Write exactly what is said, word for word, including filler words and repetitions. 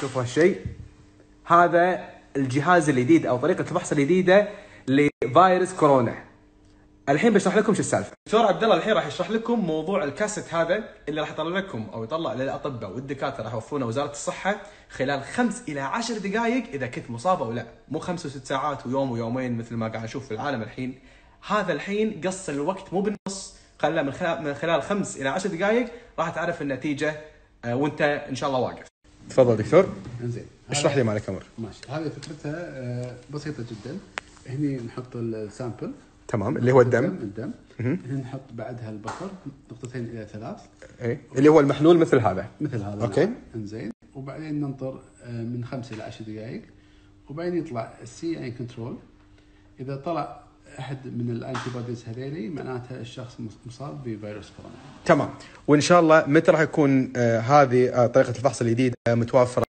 شوفوا هالشيء، هذا الجهاز الجديد او طريقه الفحص الجديده لفيروس كورونا. الحين بشرح لكم شو السالفه. دكتور عبد الله الحين راح يشرح لكم موضوع الكاسيت هذا اللي راح يطلع لكم او يطلع للاطباء والدكاتره راح يوفرونه وزاره الصحه خلال خمس الى عشر دقائق اذا كنت مصاب او لا، مو خمس وست ساعات ويوم ويومين مثل ما قاعد نشوف في العالم الحين. هذا الحين قص الوقت مو بالنص، خلى من خلال من خلال خمس الى عشر دقائق راح تعرف النتيجه وانت ان شاء الله واقف. تفضل دكتور. انزين اشرح لي مالك امر. ماشي. هذه فكرتها بسيطه جدا. هني نحط السامبل، تمام، اللي هو الدم. الدم هنا نحط بعدها البصر نقطتين الى ثلاث، اي اللي هو المحلول مثل هذا مثل هذا. اوكي. انزين، وبعدين ننطر من خمس الى عشر دقائق، وبعدين يطلع السي يعني كنترول. اذا طلع احد من الانتي بوديز هذيلي معناتها الشخص مصاب بفيروس كورونا. تمام. وان شاء الله متى راح يكون آه هذه آه طريقه الفحص الجديده متوفره